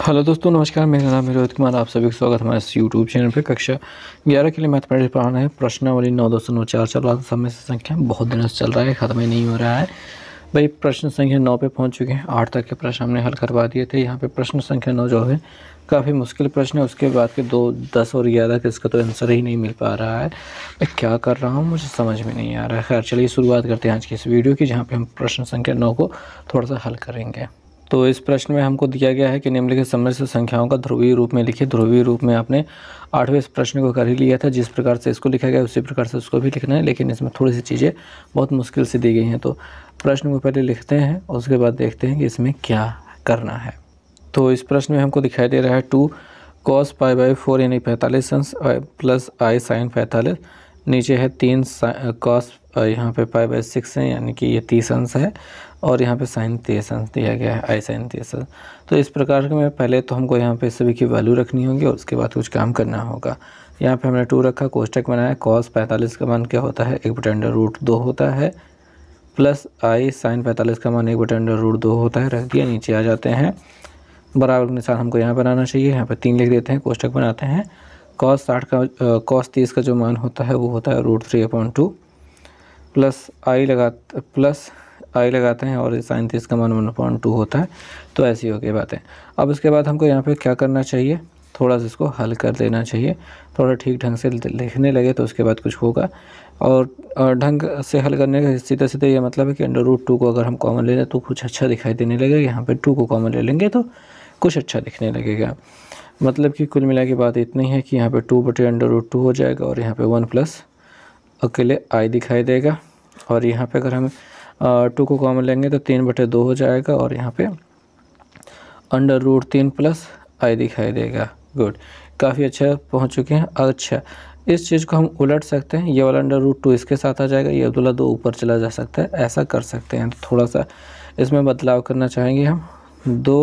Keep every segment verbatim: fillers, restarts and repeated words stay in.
Hello दोस्तों, नमस्कार। मेरा नाम है रोहित कुमार। आप सभी का स्वागत हमारे इस यूट्यूब चैनल पे। कक्षा ग्यारह के लिए मैथमेटिक्स पढ़ाना है। प्रश्नावली नौ दो सौ नौ चार चल रहा था, समय से संख्या बहुत दिनों से चल रहा है, ख़त्म ही नहीं हो रहा है भाई। प्रश्न संख्या नौ पे पहुंच चुके हैं। आठ तक के प्रश्न हमने हल करवा दिए थे। यहाँ पे प्रश्न संख्या नौ जो है काफ़ी मुश्किल प्रश्न है। उसके बाद के दो दस और ग्यारह के इसका तो आंसर ही नहीं मिल पा रहा है। मैं क्या कर रहा हूँ मुझे समझ में नहीं आ रहा है। खैर चलिए शुरुआत करते हैं आज की इस वीडियो की, जहाँ पे हम प्रश्न संख्या नौ को थोड़ा सा हल करेंगे। तो इस प्रश्न में हमको दिया गया है कि निम्नलिखित सम्मिश्र संख्याओं का ध्रुवीय रूप में लिखिए। ध्रुवीय रूप में आपने आठवें इस प्रश्न को कर ही लिया था। जिस प्रकार से इसको लिखा गया उसी प्रकार से उसको भी लिखना है, लेकिन इसमें थोड़ी सी चीज़ें बहुत मुश्किल से दी गई हैं। तो प्रश्न को पहले लिखते हैं और उसके बाद देखते हैं कि इसमें क्या करना है। तो इस प्रश्न में हमको दिखाई दे रहा है two cos pi by four यानी पैंतालीस अंश प्लस आई साइन पैंतालीस। नीचे है तीन कॉस, यहाँ पे पाई बाई सिक्स है यानी कि ये तीस अंश है, और यहाँ पे साइन तीस अंश दिया गया है, आई साइन तीस अंश। तो इस प्रकार के में पहले तो हमको यहाँ पे सभी की वैल्यू रखनी होगी और उसके बाद कुछ काम करना होगा। यहाँ पे हमने टू रखा, कोष्टक बनाया। कॉस पैंतालीस का मान क्या होता है, एक बटे अंडर रूट दो होता है, प्लस आई साइन पैंतालीस का मान एक बटे अंडर रूट दो होता है। रख दिया। नीचे आ जाते हैं, बराबर निशान हमको यहाँ बनाना चाहिए। यहाँ पे तीन लिख देते हैं, कोष्टक बनाते हैं। कॉस साठ का कॉस तीस का जो मान होता है वो होता है root three upon two, plus i लगा प्लस आई लगाते हैं और साइन तीस का मान वन पॉइंट टू होता है। तो ऐसी हो गई बातें। अब इसके बाद हमको यहाँ पे क्या करना चाहिए, थोड़ा सा इसको हल कर देना चाहिए। थोड़ा ठीक ढंग से लिखने लगे तो उसके बाद कुछ होगा। और ढंग से हल करने का सीधे सीधे ये मतलब है कि अंडर रूट टू को अगर हम कॉमन ले लें तो कुछ अच्छा दिखाई देने लगेगा। यहाँ पे टू को कॉमन ले लेंगे तो कुछ अच्छा दिखने लगेगा। मतलब कि कुल मिला के बात इतनी है कि यहाँ पे टू बटे अंडर रूट टू हो जाएगा और यहाँ पे वन प्लस अकेले आई दिखाई देगा। और यहाँ पे अगर हम टू को कॉमन लेंगे तो तीन बटे दो हो जाएगा और यहाँ पे अंडर रूट तीन प्लस आई दिखाई देगा। गुड, काफ़ी अच्छा पहुँच चुके हैं। अच्छा, इस चीज़ को हम उलट सकते हैं। ये वाला अंडर रूट टू इसके साथ आ जाएगा, ये वाला दो ऊपर चला जा सकता है। ऐसा कर सकते हैं। तो थोड़ा सा इसमें बदलाव करना चाहेंगे हम। दो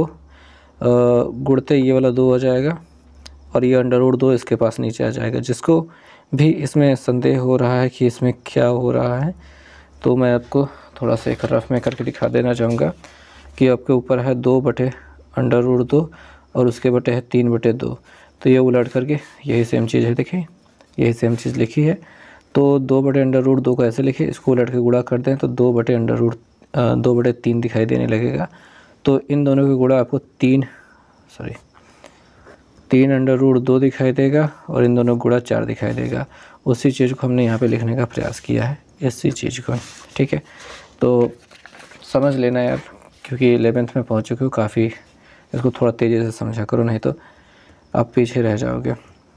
गुणते ये वाला दो हो जाएगा और ये अंडर रूट दो इसके पास नीचे आ जाएगा। जिसको भी इसमें संदेह हो रहा है कि इसमें क्या हो रहा है, तो मैं आपको थोड़ा सा एक रफ में करके दिखा देना चाहूँगा कि आपके ऊपर है दो बटे अंडर रूट दो और उसके बटे है तीन बटे दो। तो ये उलट करके यही सेम चीज़ है, देखिए यही सेम चीज़ लिखी है। तो दो बटे अंडर रूट दो को ऐसे लिखे, इसको उलट के गुणा कर दें तो दो बटे अंडर रूट दो बटे तीन दिखाई देने लगेगा। तो इन दोनों के गुणा आपको तीन सॉरी तीन अंडर रूट दो दिखाई देगा और इन दोनों गुणा चार दिखाई देगा। उसी चीज़ को हमने यहाँ पे लिखने का प्रयास किया है, इसी चीज़ को। ठीक है, तो समझ लेना यार, क्योंकि इलेवेंथ में पहुँच चुके हो। काफ़ी इसको थोड़ा तेज़ी से समझा करो, नहीं तो आप पीछे रह जाओगे।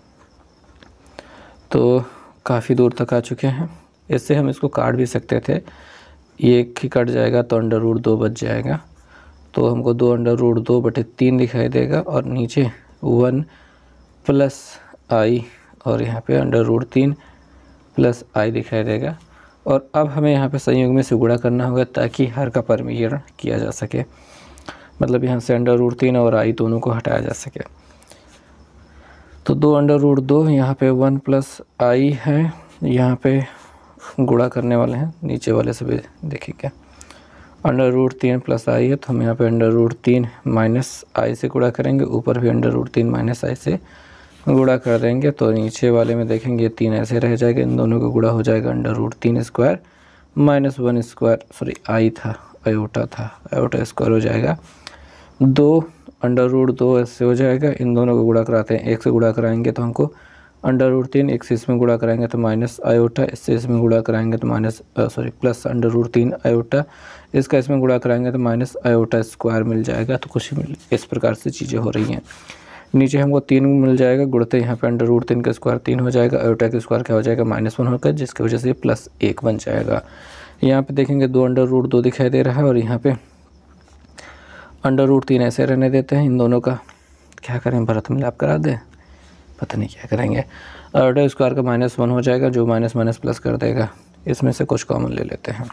तो काफ़ी दूर तक आ चुके हैं। इससे हम इसको काट भी सकते थे, ये एक ही कट जाएगा तो अंडर रूट दो बच जाएगा। तो हमको दो अंडर रूट दो बटे तीन दिखाई देगा और नीचे वन प्लस आई और यहाँ पे अंडर रूट तीन प्लस आई दिखाई देगा। और अब हमें यहाँ पे संयोग में से गुणा करना होगा ताकि हर का परमीकरण किया जा सके। मतलब यहाँ से अंडर रूट तीन और आई दोनों को हटाया जा सके। तो दो अंडर रूट दो, यहाँ पे वन प्लस आई है, यहाँ पे गुणा करने वाले हैं नीचे वाले से भी देखिए। अंडर रूट तीन प्लस आई है तो हम यहाँ पे अंडर रूट तीन माइनस आई से गुणा करेंगे। ऊपर भी अंडर रूट तीन माइनस आई से गुणा कर देंगे तो नीचे वाले में देखेंगे तीन ऐसे रह जाएगा। इन दोनों का गुणा हो जाएगा अंडर रूट तीन square minus one square, sorry i था आयोटा था आयोटा स्क्वायर हो जाएगा। दो अंडर रूट दो ऐसे हो जाएगा। इन दोनों को गुणा कराते हैं, एक से गुणा कराएंगे तो हमको अंडर रूट तीन, एक से इसमें गुणा कराएंगे तो माइनस आयोटा, इससे इसमें गुणा कराएंगे तो minus sorry plus under root तीन आयोटा, इसका इसमें गुणा कराएंगे तो माइनस आयोटा स्क्वायर मिल जाएगा। तो कुछ इस प्रकार से चीज़ें हो रही हैं। नीचे हमको तीन मिल जाएगा, गुणते यहाँ पे अंडर रूट तीन का स्क्वायर तीन हो जाएगा, आयोटा का स्क्वायर क्या हो जाएगा माइनस वन होकर, जिसकी वजह से प्लस एक बन जाएगा। यहाँ पे देखेंगे दो अंडर रूट दो दिखाई दे रहा है और यहाँ पे अंडर रूट तीन ऐसे रहने देते हैं। इन दोनों का क्या करें, भरत मिलाप करा दें, पता नहीं क्या करेंगे। आयोटा स्क्वायर का माइनस वन हो जाएगा, जो माइनस माइनस प्लस कर देगा। इसमें से कुछ कॉमन ले लेते हैं।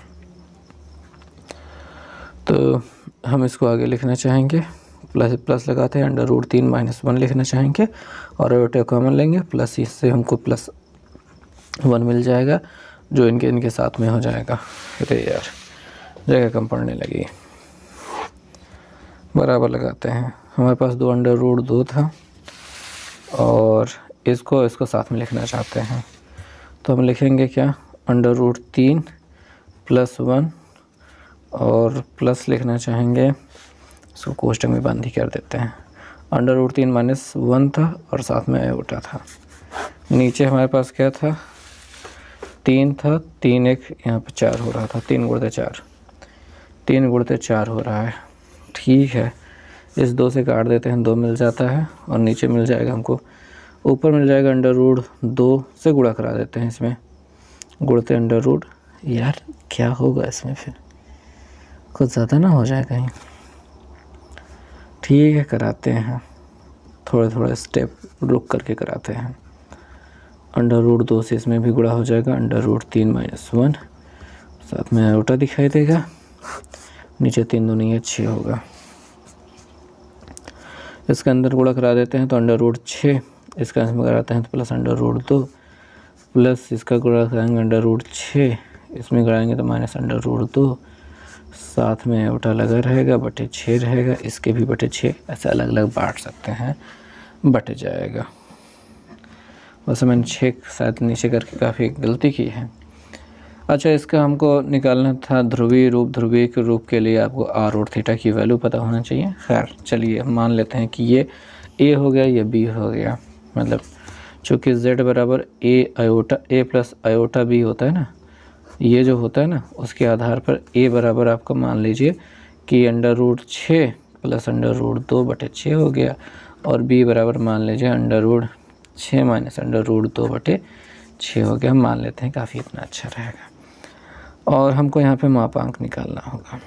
तो हम इसको आगे लिखना चाहेंगे, प्लस प्लस लगाते हैं, अंडर रूट तीन माइनस वन लिखना चाहेंगे और आयोटा कॉमन लेंगे, प्लस इससे हमको प्लस वन मिल जाएगा, जो इनके इनके साथ में हो जाएगा। अरे यार जगह कम पड़ने लगी। बराबर लगाते हैं। हमारे पास दो अंडर रूट दो था और इसको इसको साथ में लिखना चाहते हैं, तो हम लिखेंगे क्या, अंडर रूट तीन प्लस वन और प्लस लिखना चाहेंगे, इसको कोष्टक में बंद ही कर देते हैं। अंडर रूट तीन माइनस वन था और साथ में आयोटा था। नीचे हमारे पास क्या था, तीन था, तीन एक यहाँ पे चार हो रहा था, तीन गुणते चार, तीन गुणते चार हो रहा है। ठीक है, इस दो से काट देते हैं, दो मिल जाता है और नीचे मिल जाएगा हमको, ऊपर मिल जाएगा अंडर रूट दो से गुणा करा देते हैं इसमें, गुणते अंडर रूट। यार क्या होगा इसमें, फिर कुछ ज़्यादा ना हो जाए कहीं। ठीक है, कराते हैं, थोड़े थोड़े स्टेप रुक करके कराते हैं। अंडर रूट दो से इसमें भी गुणा हो जाएगा, अंडर रूट तीन माइनस वन, साथ में आयोटा दिखाई देगा, नीचे तीन दो नहीं है छः होगा। इसके अंदर गुणा करा देते हैं तो अंडर रूट छः, इसका इसमें कराते हैं तो प्लस अंडर रूट दो, प्लस इसका गुणा कराएंगे अंडर रूट छः, इसमें कराएंगे तो माइनस अंडर रूट दो, साथ में आयोटा लगा रहेगा, बटे छः रहेगा, इसके भी बटे छः, ऐसे अलग अलग बांट सकते हैं, बटे जाएगा। वैसे मैंने छः शायद नीचे करके काफ़ी गलती की है। अच्छा, इसका हमको निकालना था ध्रुवीय रूप। ध्रुवीय के रूप के लिए आपको आर और थीटा की वैल्यू पता होना चाहिए। खैर चलिए मान लेते हैं कि ये ए हो गया, ये बी हो गया, मतलब चूँकि z बराबर a iota a plus iota b होता है ना, ये जो होता है ना, उसके आधार पर ए बराबर आपका मान लीजिए कि अंडर रूट छः प्लस अंडर रूट दो बटे छः हो गया, और बी बराबर मान लीजिए अंडर रूट छः माइनस अंडर रूट दो बटे छः हो गया। हम मान लेते हैं, काफ़ी इतना अच्छा रहेगा। और हमको यहाँ पे मापांक निकालना होगा।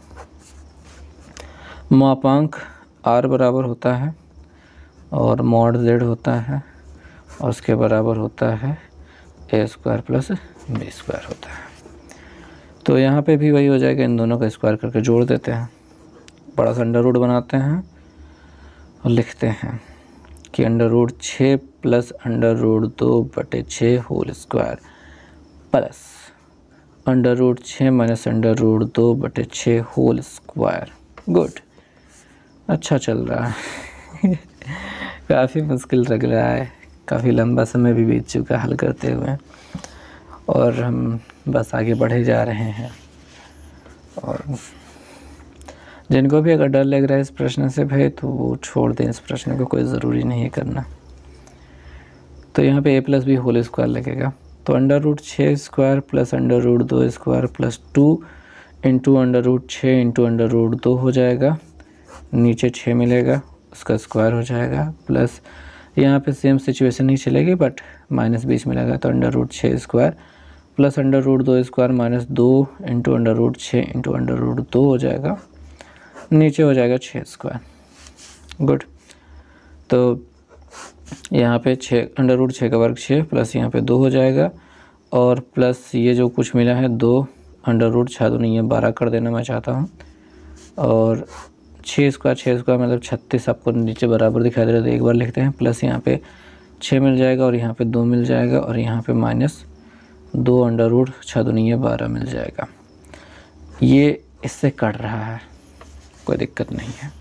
मापांक r बराबर होता है और मॉड z होता है और उसके बराबर होता है a square plus b square होता है। तो यहाँ पे भी वही हो जाएगा, इन दोनों का स्क्वायर करके जोड़ देते हैं, बड़ा सा अंडर रूट बनाते हैं और लिखते हैं कि अंडर रूट छः प्लस अंडर रूट दो बटे छः whole square plus under root छः माइनस अंडर रूट दो बटे छः होल स्क्वायर। गुड, अच्छा चल रहा है। काफ़ी मुश्किल लग रहा है, काफ़ी लंबा समय भी बीत चुका हल करते हुए, और हम बस आगे बढ़े जा रहे हैं। और जिनको भी अगर डर लग रहा है इस प्रश्न से भाई, तो वो छोड़ दें, इस प्रश्न को कोई ज़रूरी नहीं है करना। तो यहाँ पे a plus b whole square लगेगा, तो अंडर रूट छः स्क्वायर प्लस अंडर रूट दो square plus two into under root छः इंटू अंडर रूट दो हो जाएगा, नीचे छः मिलेगा, उसका स्क्वायर हो जाएगा, प्लस यहाँ पे सेम सिचुएशन नहीं चलेगी बट माइनस बीच मिलेगा, तो अंडर रूट छः स्क्वायर प्लस अंडर रूट दो स्क्वायर माइनस दो इंटू अंडर रूट छः इंटू अंडर रूट दो हो जाएगा, नीचे हो जाएगा छः स्क्वायर। गुड, तो यहाँ पे छः अंडर रूट छः का वर्ग छः प्लस यहाँ पे दो हो जाएगा, और प्लस ये जो कुछ मिला है दो अंडर रूट छः दो नहीं है बारह कर देना मैं चाहता हूँ, और छः स्क्वायर छः स्क्वायर मतलब छत्तीस आपको नीचे बराबर दिखाई दे रहा है, तो एक बार लिखते हैं, प्लस यहाँ पे छः मिल जाएगा और यहाँ पे दो मिल जाएगा, और यहाँ पे माइनस दो अंडर रूट छः दो नहीं है बारह मिल जाएगा। ये इससे कट रहा है, कोई दिक्कत नहीं है।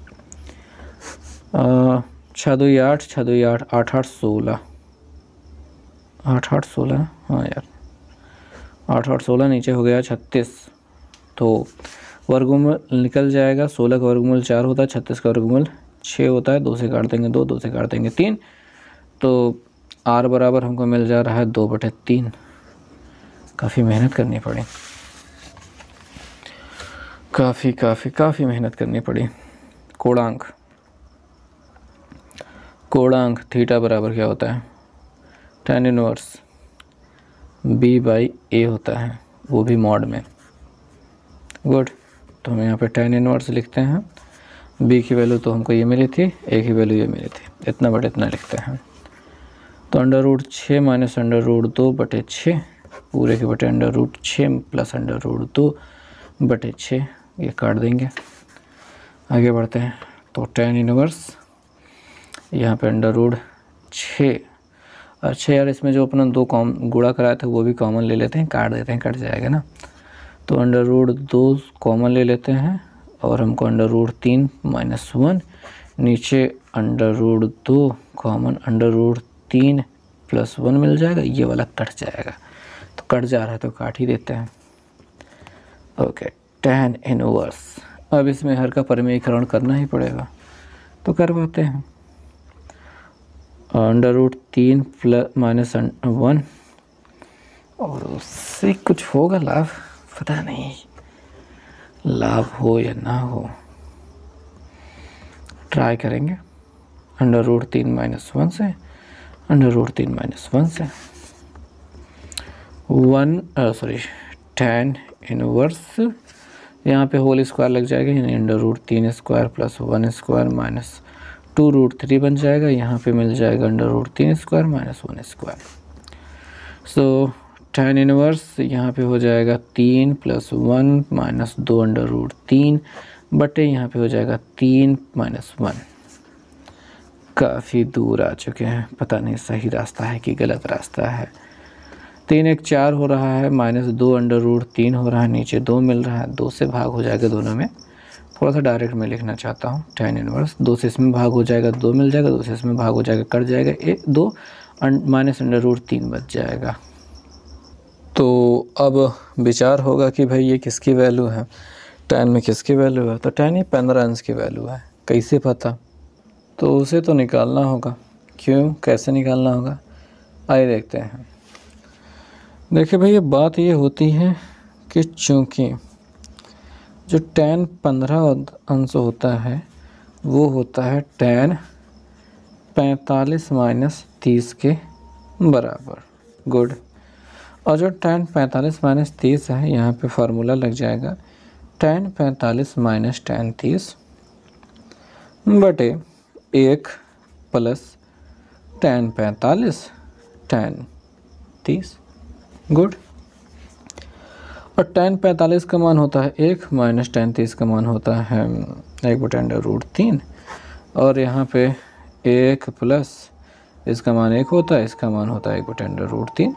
छः दो आठ, छः दो आठ, आठ आठ सोलह, आठ आठ सोलह, हाँ यार आठ आठ सोलह, नीचे हो गया छत्तीस, तो वर्गमूल निकल जाएगा। सोलह का वर्गमूल चार होता है, छत्तीस का वर्गमूल छः होता है, दो से काट देंगे दो, दो से काट देंगे तीन, तो आर बराबर हमको मिल जा रहा है दो बटे तीन। काफ़ी मेहनत करनी पड़ी, काफ़ी काफ़ी काफ़ी मेहनत करनी पड़ी। कोणांक, कोणांक थीटा बराबर क्या होता है, tan inverse b by a होता है, वो भी मॉड में। गुड, तो हम यहाँ पे tan इनवर्स लिखते हैं, b की वैल्यू तो हमको ये मिली थी, a की वैल्यू ये मिली थी, इतना बटे इतना लिखते हैं। तो अंडर रूट छः माइनस अंडर रूट दो बटे छः पूरे के बटे अंडर रूट छः प्लस अंडर रूट दो बटे छः, ये काट देंगे। आगे बढ़ते हैं, तो tan इनवर्स यहाँ पे अंडर रूट छः, अच्छा यार इसमें जो अपना दो कॉम गुणा कराया था वो भी कॉमन ले लेते हैं, काट देते हैं, कट जाएगा ना, तो अंडर रूट दो कॉमन ले लेते हैं और हमको अंडर रूट तीन माइनस वन, नीचे अंडर रूट दो कॉमन अंडर रूट तीन प्लस वन मिल जाएगा, ये वाला कट जाएगा। तो कट जा रहा है तो काट ही देते हैं। ओके, tan इनवर्स, अब इसमें हर का परिमेयीकरण करना ही पड़ेगा, तो करवाते हैं। अंडर रूट तीन प्लस माइनस वन, और उससे कुछ होगा लाभ, पता नहीं लाभ हो या ना हो, ट्राई करेंगे। अंडर रूट तीन माइनस वन से अंडर रूट तीन माइनस वन से वन सॉरी tan इनवर्स, यहाँ पे होल स्क्वायर लग जाएगा, यानी अंडर रूट तीन square plus one square minus two root three बन जाएगा। यहाँ पे मिल जाएगा अंडर रूट तीन square minus one square. So tan inverse यहाँ पे हो जाएगा तीन प्लस वन माइनस दो अंडर रूट तीन बटे यहाँ पे हो जाएगा तीन माइनस वन। काफ़ी दूर आ चुके हैं, पता नहीं सही रास्ता है कि गलत रास्ता है। तीन एक चार हो रहा है, माइनस दो अंडर रूट तीन हो रहा है, नीचे दो मिल रहा है, दो से भाग हो जाएगा दोनों में। थोड़ा सा डायरेक्ट में लिखना चाहता हूँ, tan इनवर्स दो से इसमें भाग हो जाएगा, दो मिल जाएगा, दो से इसमें भाग हो जाएगा, कट जाएगा, एक दो माइनस अंडर रूट तीन बच जाएगा। तो अब विचार होगा कि भाई ये किसकी वैल्यू है, tan में किसकी वैल्यू है। तो tan ये पंद्रह अंश की वैल्यू है, कैसे पता, तो उसे तो निकालना होगा। क्यों, कैसे निकालना होगा, आइए देखते हैं। देखिए भाई, ये बात ये होती है कि चूँकि जो tan पंद्रह अंश होता है वो होता है tan पैंतालीस माइनस तीस के बराबर। गुड। और जो tan पैंतालीस माइनस तीस है, यहाँ पे फार्मूला लग जाएगा tan पैंतालीस माइनस tan तीस बटे एक प्लस tan पैंतालीस tan तीस। गुड। और tan पैंतालीस का मान होता है एक, माइनस tan तीस का मान होता है एक बटे अंडर रूट तीन, और यहाँ पे एक प्लस इसका मान एक होता है, इसका मान होता है एक बटे अंडर रूट तीन।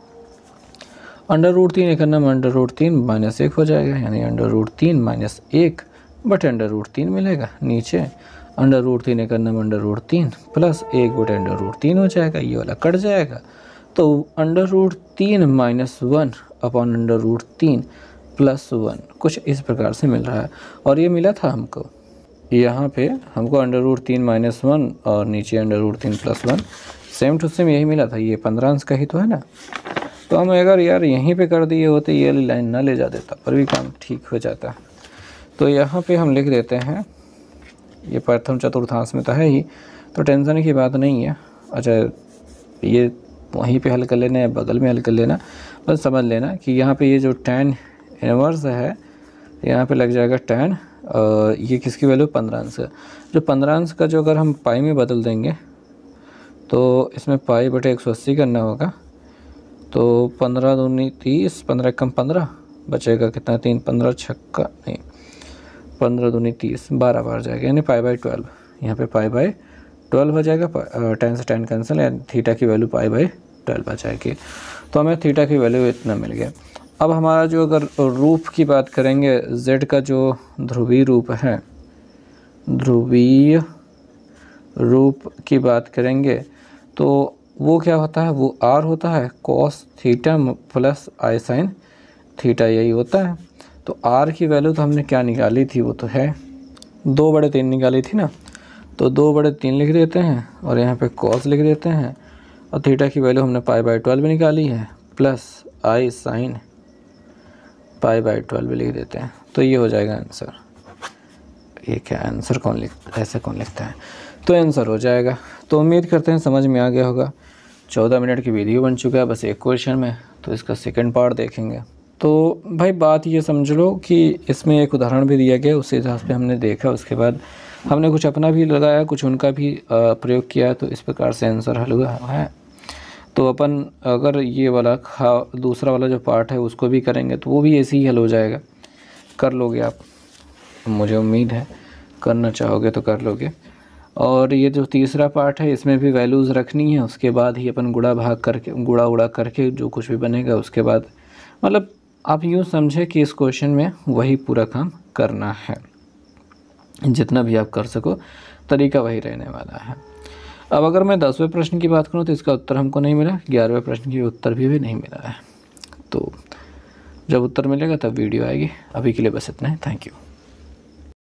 अंडर रूट तीन एक नाम अंडर रूट तीन माइनस एक हो जाएगा, यानी अंडर रूट तीन माइनस एक बटे अंडर रूट तीन मिलेगा। नीचे अंडर रूट तीन एक नाम अंडर रूट तीन प्लस एक बटे अंडर रूट तीन हो जाएगा, ये वाला कट जाएगा। तो अंडर रूट तीन minus one upon under root तीन प्लस वन कुछ इस प्रकार से मिल रहा है। और ये मिला था हमको, यहाँ पे हमको अंडर रूट तीन माइनस वन और नीचे अंडर रूट तीन plus one, same to same यही मिला था। ये पंद्रह अंश का ही तो है ना। तो हम अगर यार यहीं पे कर दिए होते, ये वाली लाइन ना ले जा देता, पर भी काम ठीक हो जाता। तो यहाँ पे हम लिख देते हैं, ये प्रथम चतुर्थांश में तो है ही, तो टेंशन की बात नहीं है। अच्छा, ये वहीं पे हल कर लेना या बगल में हल कर लेना, बस समझ लेना कि यहाँ पे ये जो tan इनवर्स है, यहाँ पे लग जाएगा tan, और ये किसकी वैल्यू पंद्रह अंश है। जो पंद्रह अंश का जो अगर हम पाई में बदल देंगे तो इसमें पाई बटे एक सौ अस्सी करना होगा। तो पंद्रह दूनी तीस, पंद्रह कम पंद्रह, बचेगा कितना, तीन पंद्रह छक्का नहीं, पंद्रह दूनी तीस, बारह बार जाएगा, यानी पाई बाई ट्वेल्व। यहाँ पे पाई बाई ट्वेल्व हो जाएगा, टेन से टेन कैंसिल, यानी थीटा की वैल्यू पाई बाई ट्वेल्व आ जाएगी। तो हमें थीटा की वैल्यू इतना मिल गया। अब हमारा जो अगर रूप की बात करेंगे, z का जो ध्रुवीय रूप है, ध्रुवीय रूप की बात करेंगे तो वो क्या होता है, वो r होता है cos theta plus i sine theta, यही होता है। तो r की वैल्यू तो हमने क्या निकाली थी, वो तो है दो बड़े तीन निकाली थी ना, तो दो बड़े तीन लिख देते हैं और यहाँ पे cos लिख देते हैं, और थीटा की वैल्यू हमने पाई बाई ट्वेल्व निकाली है, plus i sine pi by twelve लिख देते हैं। तो ये हो जाएगा आंसर। ये क्या आंसर कौन लिख ऐसे कौन लिखता है, तो आंसर हो जाएगा। तो उम्मीद करते हैं समझ में आ गया होगा। चौदह मिनट की वीडियो बन चुका है बस एक क्वेश्चन में, तो इसका सेकंड पार्ट देखेंगे। तो भाई बात ये समझ लो कि इसमें एक उदाहरण भी दिया गया, उस हिसाब से हमने देखा, उसके बाद हमने कुछ अपना भी लगाया, कुछ उनका भी प्रयोग किया, तो इस प्रकार से आंसर हल हुआ है। तो अपन अगर ये वाला खा दूसरा वाला जो पार्ट है उसको भी करेंगे तो वो भी ऐसे ही हल हो जाएगा। कर लोगे आप, मुझे उम्मीद है करना चाहोगे तो कर लोगे। और ये जो तीसरा पार्ट है इसमें भी वैल्यूज़ रखनी है, उसके बाद ही अपन गुणा भाग करके गुणा उड़ा करके जो कुछ भी बनेगा उसके बाद, मतलब आप यूँ समझे कि इस क्वेश्चन में वही पूरा काम करना है। जितना भी आप कर सको, तरीका वही रहने वाला है। अब अगर मैं दसवें प्रश्न की बात करूँ तो इसका उत्तर हमको नहीं मिला, ग्यारहवें प्रश्न की उत्तर भी, भी नहीं मिला है। तो जब उत्तर मिलेगा तब वीडियो आएगी। अभी के लिए बस इतना ही। Thank you.